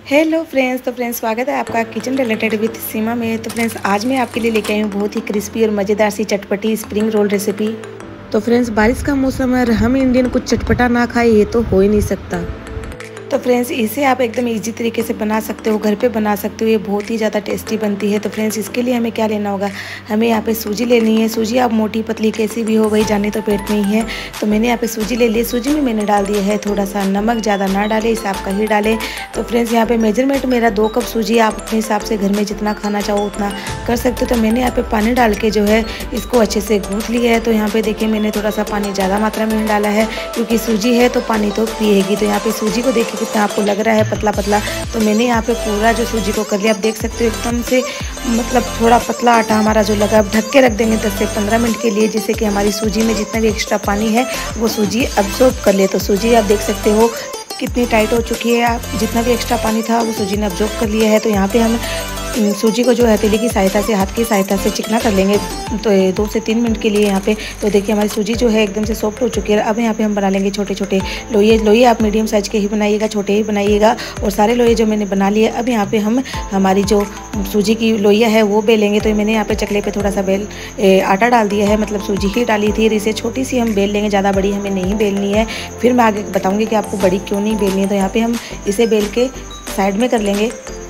Hello friends. तो friends स्वागत है आपका किचन रिलेटेड विद सीमा में। तो फ्रेंड्स आज मैं आपके लिए लेके आई हूँ बहुत ही क्रिस्पी और मज़ेदार सी चटपटी स्प्रिंग रोल रेसिपी। तो फ्रेंड्स बारिश का मौसम है और हम इंडियन कुछ चटपटा ना खाए ये तो हो ही नहीं सकता। तो फ्रेंड्स इसे आप एकदम इजी तरीके से बना सकते हो, घर पे बना सकते हो। ये बहुत ही ज़्यादा टेस्टी बनती है। तो फ्रेंड्स इसके लिए हमें क्या लेना होगा, हमें यहाँ पे सूजी लेनी है। सूजी आप मोटी पतली कैसी भी हो, भाई जाने तो पेट में ही है। तो मैंने यहाँ पे सूजी ले ली। सूजी में मैंने डाल दिया है थोड़ा सा नमक, ज़्यादा ना डालें, हिसाब का ही डालें। तो फ्रेंड्स यहाँ पे मेजरमेंट मेरा 2 कप सूजी, आप अपने हिसाब से घर में जितना खाना चाहो उतना कर सकते हो। तो मैंने यहाँ पे पानी डाल के जो है इसको अच्छे से गूँथ लिया है। तो यहाँ पे देखिए मैंने थोड़ा सा पानी ज़्यादा मात्रा में डाला है क्योंकि सूजी है तो पानी तो पिएगी। तो यहाँ पे सूजी को देखिए कितना आपको लग रहा है पतला पतला। तो मैंने यहाँ पे पूरा जो सूजी को कर लिया। आप देख सकते हो एकदम से मतलब थोड़ा पतला आटा हमारा जो लगा। अब ढक के रख देंगे 10 से 15 मिनट के लिए, जिससे कि हमारी सूजी में जितना भी एक्स्ट्रा पानी है वो सूजी अब्जॉर्ब कर ले। तो सूजी आप देख सकते हो कितनी टाइट हो चुकी है। आप जितना भी एक्स्ट्रा पानी था वो सूजी ने अब्जॉर्ब कर लिया है। तो यहाँ पे हम सूजी को जो है हथेली की सहायता से, हाथ की सहायता से चिकना कर लेंगे तो 2 से 3 मिनट के लिए यहाँ पे। तो देखिए हमारी सूजी जो है एकदम से सॉफ्ट हो चुकी है। अब यहाँ पे हम बना लेंगे छोटे छोटे लोई आप मीडियम साइज़ के ही बनाइएगा, छोटे ही बनाइएगा। और सारे लोई जो मैंने बना लिए, अब यहाँ पे हम हमारी जो सूजी की लोइयाँ है वो बेलेंगे। तो मैंने यहाँ पे चकले पे थोड़ा सा आटा डाल दिया है, मतलब सूजी ही डाली थी। इसे छोटी सी हम बेल लेंगे, ज़्यादा बड़ी हमें नहीं बेलनी है। फिर मैं आगे बताऊँगी कि आपको बड़ी क्यों नहीं बेलनी है। तो यहाँ पर हम इसे बेल के साइड में कर लेंगे।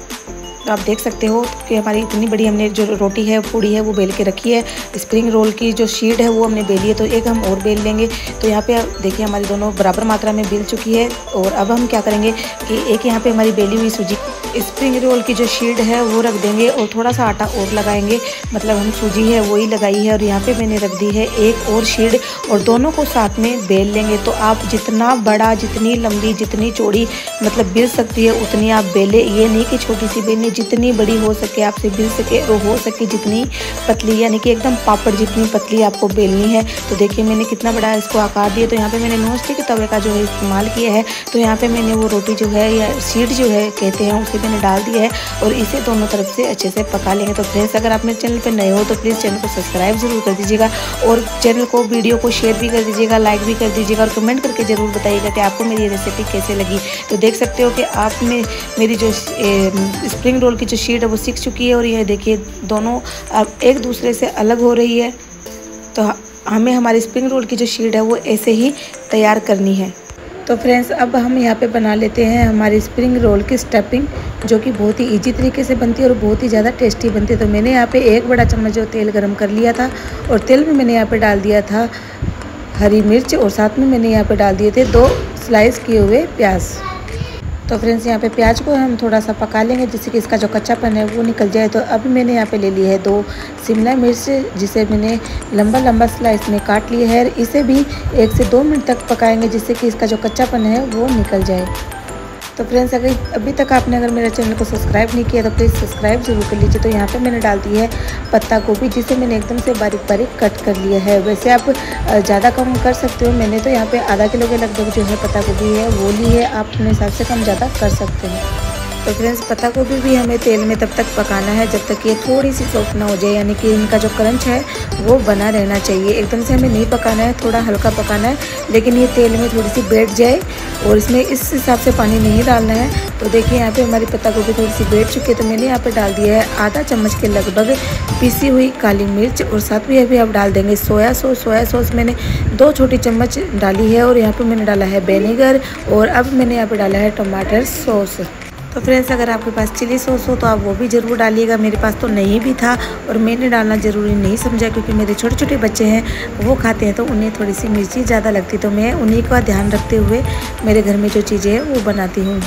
तो आप देख सकते हो कि हमारी इतनी बड़ी हमने जो रोटी है पूड़ी है वो बेल के रखी है। स्प्रिंग रोल की जो शीट है वो हमने बेली है। तो एक हम और बेल लेंगे। तो यहाँ पे देखिए हमारी दोनों बराबर मात्रा में बेल चुकी है। और अब हम क्या करेंगे कि एक यहाँ पे हमारी बेली हुई सूजी स्प्रिंग रोल की जो शीट है वो रख देंगे और थोड़ा सा आटा और लगाएंगे, मतलब हम सूजी है वही लगाई है। और यहाँ पे मैंने रख दी है एक और शीट और दोनों को साथ में बेल लेंगे। तो आप जितना बड़ा, जितनी लंबी, जितनी चौड़ी मतलब बेल सकती है उतनी आप बेले। ये नहीं कि छोटी सी बेलनी, जितनी बड़ी हो सके आपसे बेल सके और हो सके जितनी पतली, यानी कि एकदम पापड़ जितनी पतली आपको बेलनी है। तो देखिए मैंने कितना बड़ा इसको आकार दिया। तो यहाँ पे मैंने नॉन स्टिक तवे का जो है इस्तेमाल किया है। तो यहाँ पे मैंने वो रोटी जो है या शीट जो है कहते हैं उसे मैंने डाल दिया है और इसे दोनों तरफ से अच्छे से पका लेंगे। तो फ्रेंड्स अगर आप मेरे चैनल पर नए हो तो प्लीज़ चैनल को सब्सक्राइब जरूर कर दीजिएगा और चैनल को, वीडियो को शेयर भी कर दीजिएगा, लाइक भी कर दीजिएगा और कमेंट करके ज़रूर बताइएगा कि आपको मेरी रेसिपी कैसे लगी। तो देख सकते हो कि आपने मेरी जो स्प्रिंग रोल की जो शीट है वो सीख चुकी है और यह देखिए दोनों अब एक दूसरे से अलग हो रही है। तो हमें हमारी स्प्रिंग रोल की जो शीट है वो ऐसे ही तैयार करनी है। तो फ्रेंड्स अब हम यहाँ पे बना लेते हैं हमारी स्प्रिंग रोल की स्टफिंग, जो कि बहुत ही इजी तरीके से बनती है और बहुत ही ज़्यादा टेस्टी बनती है। तो मैंने यहाँ पे 1 बड़ा चम्मच जो तेल गरम कर लिया था और तेल में मैंने यहाँ पे डाल दिया था हरी मिर्च और साथ में मैंने यहाँ पे डाल दिए थे 2 स्लाइस किए हुए प्याज। तो फ्रेंड्स यहाँ पे प्याज को हम थोड़ा सा पका लेंगे जिससे कि इसका जो कच्चापन है वो निकल जाए। तो अभी मैंने यहाँ पे ले ली है 2 शिमला मिर्च, जिसे मैंने लंबा लंबा स्लाइस में काट लिया है। इसे भी 1 से 2 मिनट तक पकाएंगे जिससे कि इसका जो कच्चापन है वो निकल जाए। तो फ्रेंड्स अगर अभी तक आपने अगर मेरे चैनल को सब्सक्राइब नहीं किया तो प्लीज़ सब्सक्राइब जरूर कर लीजिए। तो यहाँ पे मैंने डाल दी है पत्ता गोभी, जिसे मैंने एकदम से बारीक बारीक कट कर लिया है। वैसे आप ज़्यादा कम कर सकते हो, मैंने तो यहाँ पे आधा किलो के लगभग जो है पत्ता गोभी है वो ली है। आप अपने हिसाब से कम ज़्यादा कर सकते हैं। तो फ्रेंड्स पत्ता गोभी भी हमें तेल में तब तक पकाना है जब तक ये थोड़ी सी सॉफ्ट ना हो जाए, यानी कि इनका जो क्रंच है वो बना रहना चाहिए। एकदम से हमें नहीं पकाना है, थोड़ा हल्का पकाना है, लेकिन ये तेल में थोड़ी सी बैठ जाए और इसमें इस हिसाब से पानी नहीं डालना है। तो देखिए यहाँ पे हमारी पत्ता गोभी थोड़ी सी बैठ चुकी है। तो मैंने यहाँ पे डाल दिया है आधा चम्मच के लगभग पिसी हुई काली मिर्च और साथ में अभी आप डाल देंगे सोया सॉस। सोया सॉस मैंने 2 छोटी चम्मच डाली है और यहाँ पे मैंने डाला है विनेगर और अब मैंने यहाँ पे डाला है टमाटर सॉस। तो फ्रेंड्स अगर आपके पास चिली सॉस हो तो आप वो भी ज़रूर डालिएगा। मेरे पास तो नहीं भी था और मैंने डालना ज़रूरी नहीं समझा क्योंकि मेरे छोटे छोटे बच्चे हैं वो खाते हैं तो उन्हें थोड़ी सी मिर्ची ज़्यादा लगती। तो मैं उन्हीं का ध्यान रखते हुए मेरे घर में जो चीज़ें हैं वो बनाती हूँ।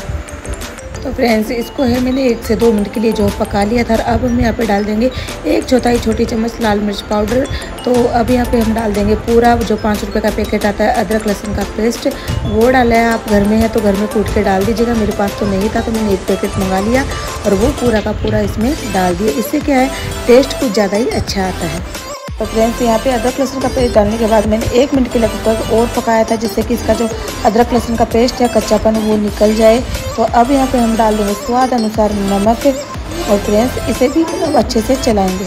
तो फ्रेंड्स इसको है मैंने 1 से 2 मिनट के लिए जो पका लिया था। अब हम यहाँ पे डाल देंगे 1/4 छोटी चम्मच लाल मिर्च पाउडर। तो अब यहाँ पे हम डाल देंगे पूरा जो 5 रुपये का पैकेट आता है अदरक लहसुन का पेस्ट, वो डाला है। आप घर में है तो घर में कूट के डाल दीजिएगा। मेरे पास तो नहीं था तो मैंने 1 पैकेट मंगा लिया और वो पूरा का पूरा इसमें डाल दिया। इससे क्या है टेस्ट कुछ ज़्यादा ही अच्छा आता है। तो फ्रेंड्स यहाँ पे अदरक लहसुन का पेस्ट डालने के बाद मैंने 1 मिनट के लगभग और पकाया था जिससे कि इसका जो अदरक लहसुन का पेस्ट है कच्चापन वो निकल जाए। तो अब यहाँ पे हम डाल देंगे स्वाद अनुसार नमक और फ्रेंड्स इसे भी अच्छे से चलाएंगे।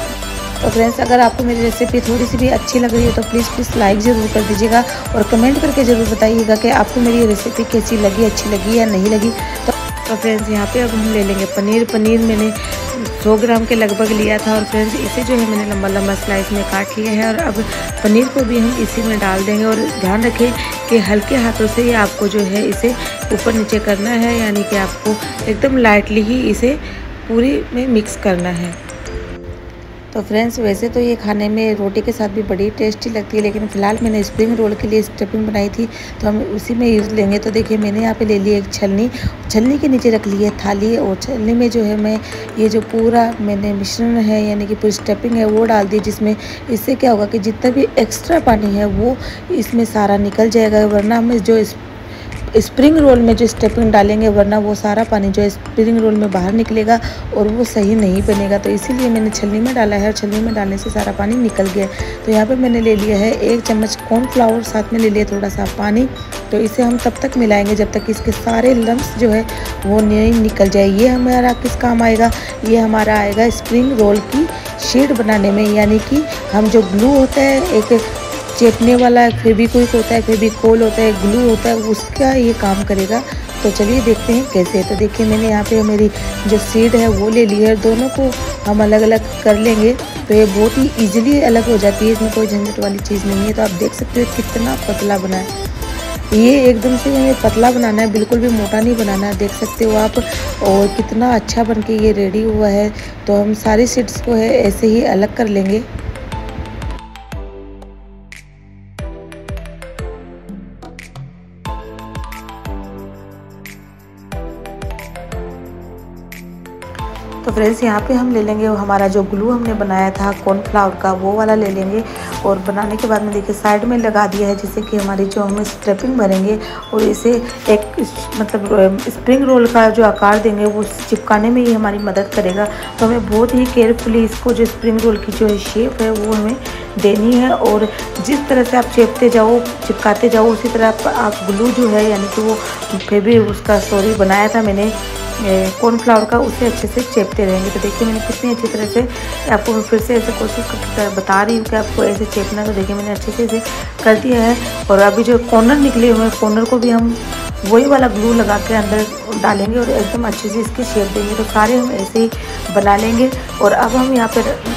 तो फ्रेंड्स अगर आपको मेरी रेसिपी थोड़ी सी भी अच्छी लग रही है तो प्लीज़ लाइक ज़रूर कर दीजिएगा और कमेंट करके ज़रूर बताइएगा कि आपको मेरी रेसिपी कैसी लगी, अच्छी लगी या नहीं लगी। तो तो फ्रेंड्स यहाँ पे अब हम ले लेंगे पनीर मैंने 100 ग्राम के लगभग लिया था। और फ्रेंड्स इसे जो है मैंने लंबा लंबा स्लाइस में काट लिया है। और अब पनीर को भी हम इसी में डाल देंगे। और ध्यान रखें कि हल्के हाथों से ही आपको जो है इसे ऊपर नीचे करना है, यानी कि आपको एकदम लाइटली ही इसे पूरी में मिक्स करना है। तो फ्रेंड्स वैसे तो ये खाने में रोटी के साथ भी बड़ी टेस्टी लगती है, लेकिन फ़िलहाल मैंने स्प्रिंग रोल के लिए स्टफिंग बनाई थी तो हम उसी में यूज़ लेंगे। तो देखिए मैंने यहाँ पे ले ली एक छलनी के नीचे रख ली है थाली, और छलनी में जो है मैं ये जो पूरा मैंने मिश्रण है यानी कि पूरी स्टफिंग है वो डाल दी, जिसमें इससे क्या होगा कि जितना भी एक्स्ट्रा पानी है वो इसमें सारा निकल जाएगा। वरना हम जो स्प्रिंग रोल में जो स्टफिंग डालेंगे वरना वो सारा पानी जो स्प्रिंग रोल में बाहर निकलेगा और वो सही नहीं बनेगा। तो इसीलिए मैंने छलनी में डाला है, और छलनी में डालने से सारा पानी निकल गया। तो यहाँ पे मैंने ले लिया है 1 चम्मच कॉर्नफ्लावर, साथ में ले लिया थोड़ा सा पानी। तो इसे हम तब तक मिलाएंगे जब तक इसके सारे लम्स जो है वो नहीं निकल जाए। ये हमारा किस काम आएगा, ये हमारा आएगा स्प्रिंग रोल की शीट बनाने में, यानी कि हम जो ग्लू होता है एक चेपने वाला, फेविक्विक होता है, फेविकोल होता है, ग्लू होता है, उसका ये काम करेगा। तो चलिए देखते हैं कैसे। तो देखिए मैंने यहाँ पे मेरी जो सीड है वो ले ली है, दोनों को हम अलग अलग कर लेंगे। तो ये बहुत ही इजीली अलग हो जाती है, इसमें कोई झंझट वाली चीज़ नहीं है। तो आप देख सकते हो कितना पतला बना है। ये एकदम से हमें पतला बनाना है, बिल्कुल भी मोटा नहीं बनाना है, देख सकते हो आप। और कितना अच्छा बन के ये रेडी हुआ है। तो हम सारी सीड्स को है ऐसे ही अलग कर लेंगे। तो फ्रेंड्स यहाँ पे हम ले लेंगे हमारा जो ग्लू हमने बनाया था कॉर्नफ्लावर का, वो वाला ले लेंगे। और बनाने के बाद में देखिए साइड में लगा दिया है, जिससे कि हमारी जो हम स्टफिंग भरेंगे और इसे एक मतलब स्प्रिंग रोल का जो आकार देंगे वो चिपकाने में ही हमारी मदद करेगा। तो हमें बहुत ही केयरफुली इसको जो स्प्रिंग रोल की जो शेप है वो हमें देनी है। और जिस तरह से आप चिपकाते जाओ उसी तरह आप ग्लू जो है यानी कि वो फेवी बनाया था मैंने कॉर्नफ्लावर का, उसे अच्छे से चेपते रहेंगे। तो देखिए मैंने कितनी अच्छी तरह से आपको मैं फिर से ऐसे कोशिश करके बता रही हूँ कि आपको ऐसे चेपना। तो देखिए मैंने अच्छे से इसे कर दिया है। और अभी जो कॉर्नर निकले हुए हैं, कॉर्नर को भी हम वही वाला ग्लू लगा के अंदर डालेंगे और एकदम अच्छे से इसकी शेप देंगे। तो सारे हम ऐसे ही बना लेंगे। और अब हम यहाँ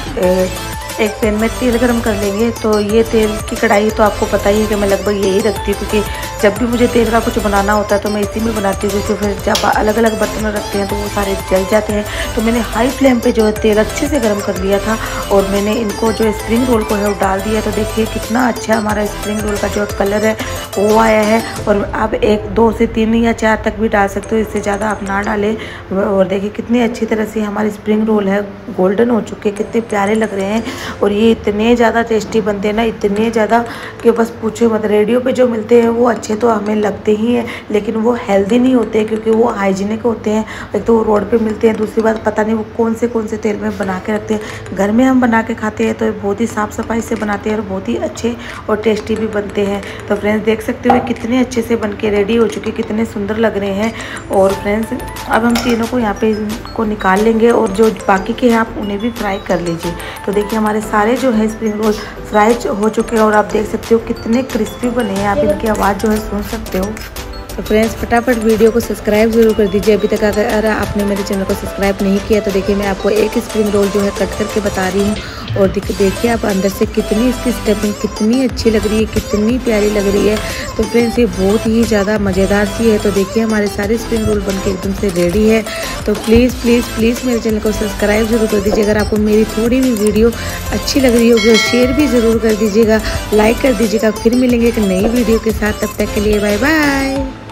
पर एक पैन में तेल गरम कर लेंगे। तो ये तेल की कढ़ाई तो आपको पता ही है कि मैं लगभग यही रखती हूँ, क्योंकि जब भी मुझे तेल का कुछ बनाना होता है तो मैं इसी में बनाती हूँ, क्योंकि फिर जब अलग अलग बर्तन रखते हैं तो वो सारे जल जाते हैं। तो मैंने हाई फ्लेम पे जो है तेल अच्छे से गर्म कर लिया था और मैंने इनको जो स्प्रिंग रोल को है वो डाल दिया। तो देखिए कितना अच्छा हमारा स्प्रिंग रोल का जो कलर है वो आया है। और आप 1, 2 से 3 या 4 तक भी डाल सकते हो, इससे ज़्यादा आप ना डालें। और देखिए कितनी अच्छी तरह से हमारे स्प्रिंग रोल है गोल्डन हो चुके, कितने प्यारे लग रहे हैं। और ये इतने ज़्यादा टेस्टी बनते हैं ना, इतने ज़्यादा कि बस पूछो मत। रेडियो पे जो मिलते हैं वो अच्छे तो हमें लगते ही हैं, लेकिन वो हेल्दी नहीं होते, क्योंकि वो हाइजीनिक होते हैं। एक तो वो रोड पे मिलते हैं, दूसरी बात पता नहीं वो कौन से तेल में बना के रखते हैं। घर में हम बना के खाते हैं तो बहुत ही साफ़ सफाई से बनाते हैं और बहुत ही अच्छे और टेस्टी भी बनते हैं। तो फ्रेंड्स देख सकते हो कितने अच्छे से बन के रेडी हो चुके, कितने सुंदर लग रहे हैं। और फ्रेंड्स अब हम तीनों को यहाँ पे इनको निकाल लेंगे, और जो बाकी के हैं आप उन्हें भी फ्राई कर लीजिए। तो देखिए हमारे सारे जो है स्प्रिंग रोल फ्राई हो चुके हैं, और आप देख सकते हो कितने क्रिस्पी बने हैं। आप इनकी आवाज़ जो है सुन सकते हो। तो फ्रेंड्स फटाफट वीडियो को सब्सक्राइब जरूर कर दीजिए। अभी तक अगर आपने मेरे चैनल को सब्सक्राइब नहीं किया तो देखिए मैं आपको एक स्प्रिंग रोल जो है कट करके बता रही हूँ। और देखिए आप अंदर से कितनी इसकी स्टफिंग कितनी अच्छी लग रही है, कितनी प्यारी लग रही है। तो फ्रेंड्स ये बहुत ही ज़्यादा मज़ेदार सी है। तो देखिए हमारे सारे स्प्रिंग रोल बनके एकदम से रेडी है। तो प्लीज़ प्लीज़ प्लीज़ मेरे चैनल को सब्सक्राइब जरूर कर दीजिए। अगर आपको मेरी थोड़ी भी वीडियो अच्छी लग रही होगी, शेयर भी ज़रूर कर दीजिएगा, लाइक कर दीजिएगा। फिर मिलेंगे एक नई वीडियो के साथ, तब तक के लिए बाय बाय।